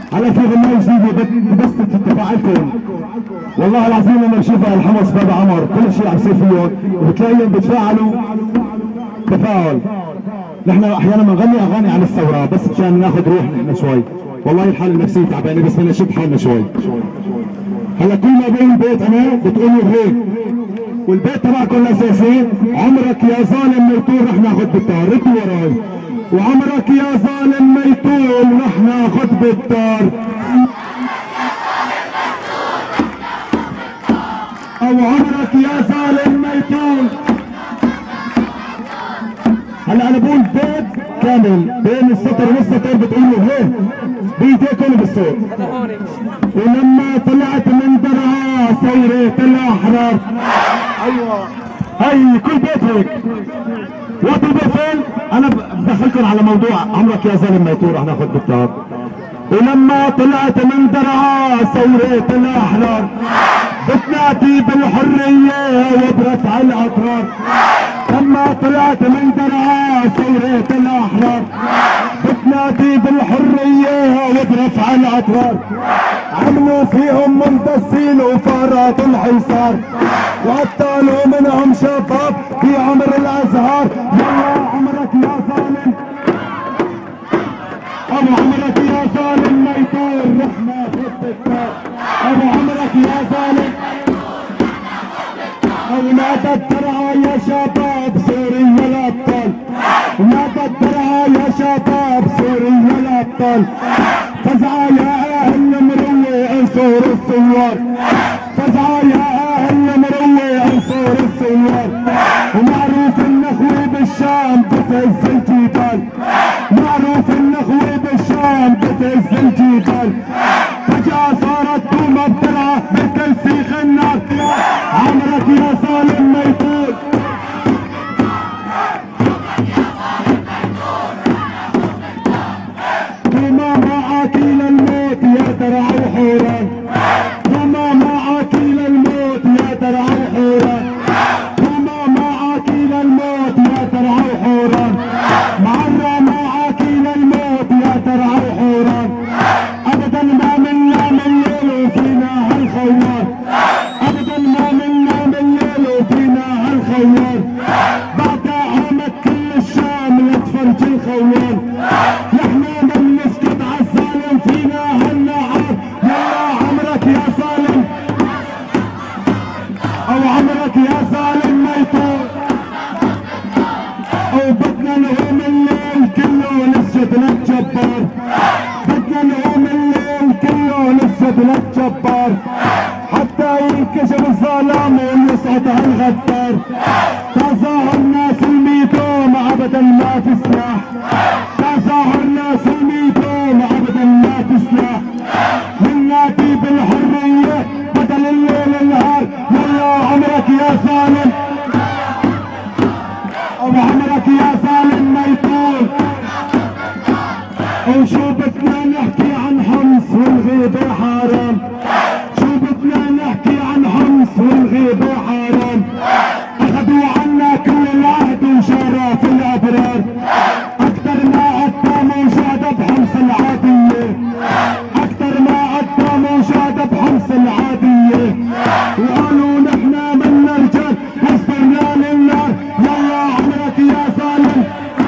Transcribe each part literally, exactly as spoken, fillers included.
على في غناية جديدة ببسط تفاعلكم. والله العظيم لما بشوفها الحمص باب عمر كل شيء عم يصير فيهم وبتلاقيهم بتفاعلوا تفاعل. نحن احيانا بنغني اغاني عن الثورة بس مشان ناخذ روح نحن شوي. والله الحالة النفسية تعبانة بس بدنا نشد حالنا شوي. هلا كل ما بقول البيت انا بتقولوا هيك، والبيت تبعكم الاساسي عمرك يا ظالم ما يطول رح ناخذ بالطار. ردوا وراي. وعمرك يا ظالم ما يطول رح ناخذ بالطار. او عمرك يا ظالم ما يطول. هلا انا بقول بيت كامل بين السطر والسطر بتقولوا هيك بايديكم بالصوت. ولما طلعت من درعا ثورة الاحرار. ايوه هي كل بيت هيك. وقت البيتين انا بدخلكم على موضوع عمرك يا زلمه ما يطول رح ناخذ بالطار. ولما طلعت من درعا ثورة الاحرار بتنادي بالحرية وبرفع الاطرار. لما طلعت من درعا ثورة الاحرار بتنادي بالحرية وبرفع الاطرار. عملوا فيهم مندسين وفارات الحصار وقتلوا منهم شباب في عمر الازهار. يا عمرك يا ظالم ابو عمرك يا ظالم ما يطول رح ناخذ بالطار. ابو عمرك يا ظالم اولاد الدرعا يا شباب سوريا الابطال. اولاد الدرعا يا شباب سوريا الابطال. فزعة يا اهل المروه انصر الثوار. فزعة يا اهل المروه انصر الثوار. ومعروف النخوه بالشام بتهز الجبال. معروف النخوه بالشام بتهز الجبال. فجأة صارت دومة بدرعا مثل سيخ النار. عمرك يا ظالم ما يطول. دومة معك للموت يا درعا وحوران. دومة معك للموت يا درعا وحوران. دومة معك للموت يا درعا وحوران. معرة معك للموت يا درعا وحوران. ابدا ما منا من ليل وفينا هالخوار. ابدا ما منا من ليل وفينا هالخوار. بعد عامك كل الشام لتفرج الخوار. نحن من نسكت عالظالم فينا هالنعار. يا عمرك يا ظالم او عمرك يا ظالم ما يطول. او بدنا نقوم الليل كله نسجد للجبار. بدنا نقوم الليل كله نسجد للجبار حتى ينكشف الظلام ويصعد هالغدار. تظاهر ناس الميتوم ابدا ما في سلاح. تظاهر ناس الميتوم ابدا ما في سلاح. بننادي بالحرية بدل الليل النهار. يلا عمرك يا ظالم ابو عمرك يا ظالم ما يطول. وشو بدنا نحكي عن حمص والغيبة حرام. شو بدنا نحكي عن حمص والغيبة حرام. اخذوا عنا كل العهد وشرف الابرار. اكثر ما قدموا شهداء بحمص العادية. اكثر ما قدموا شهداء بحمص العادية. وقالوا نحن منا رجال واصبرنا للنار. يلا عمرك يا ظالم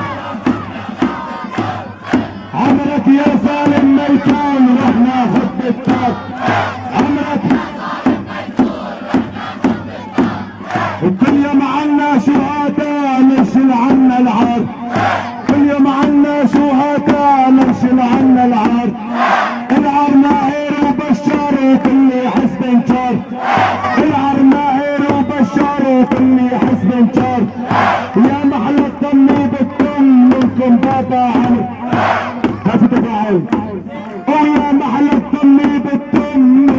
عمرك يا ظالم ما يطول رح ناخذ بالطار. عمرك يا ظالم ما يطول رح ناخذ بالطار. وكل يوم عنا شهداء نشيل عنا العار. كل يوم عنا شهداء نشيل عنا العار. العار ماهر وبشار وكل حزب انكار. العار ماهر وبشار وكل حزب انكار. يا محل الضم بالدم منكم بابا عمرو. ما في تفاعل. ويا محل الضم بالدم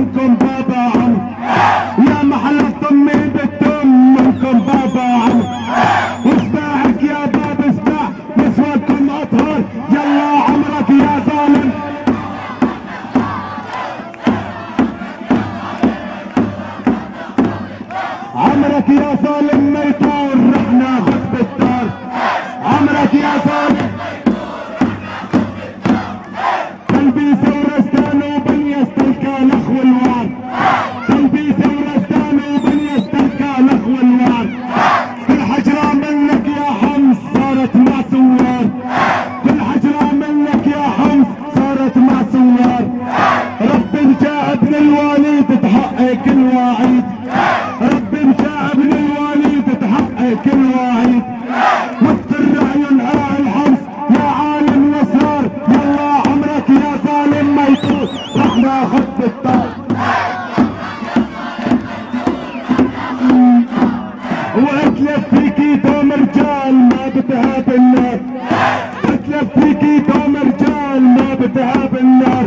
بتهاب النار.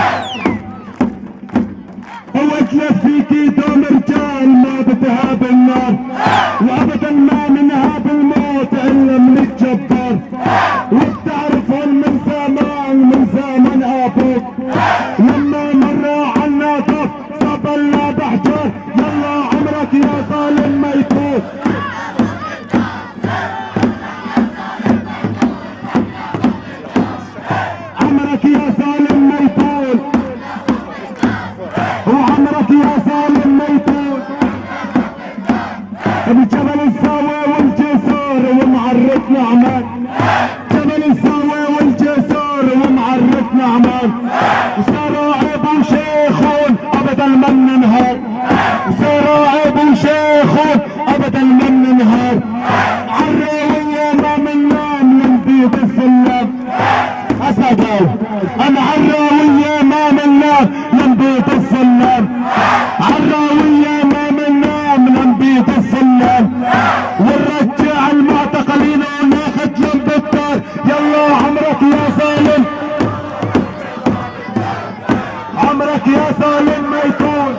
واتلف فيكي دوم رجال ما بتهاب النار، وابدا ما منهاب الموت الا من الجبار. وبتعرفون من زمان من زمان ابوك لما مر عنا طف صبلنا بحجار. يلا عمرك يا ظالم ما يفوت، عمرك يا ظالم ما يطول، وعمرك يا ظالم ما يطول. بجبل الزاوية والجسور ومعرفنا عمان، جبل الزاوية والجسور ومعرفنا عمان. وصاروا عيب وشيخون ابدا ما ننهار، وصاروا عيب وشيخون ابدا ما ننهار. عالراوية ما مننام ننبيض السلام اسدوا، انا عالراوية ما مننام ننبيض السلام، عالراوية ما مننام ننبيض السلام. ونرجع المعتقلين وناخد جنب الدار. يلا عمرك يا ظالم، عمرك يا ظالم ما يكون.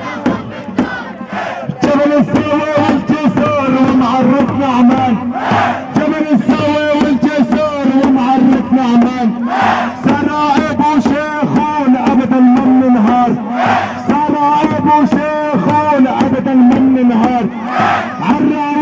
جبل الزاوية والجسور ومعرفنا عمان، جبل الزاوية والجسور ومعرفنا عمان. سراعب وشيخون ابدا ما مننهار، سراعب وشيخون ابدا ما مننهار.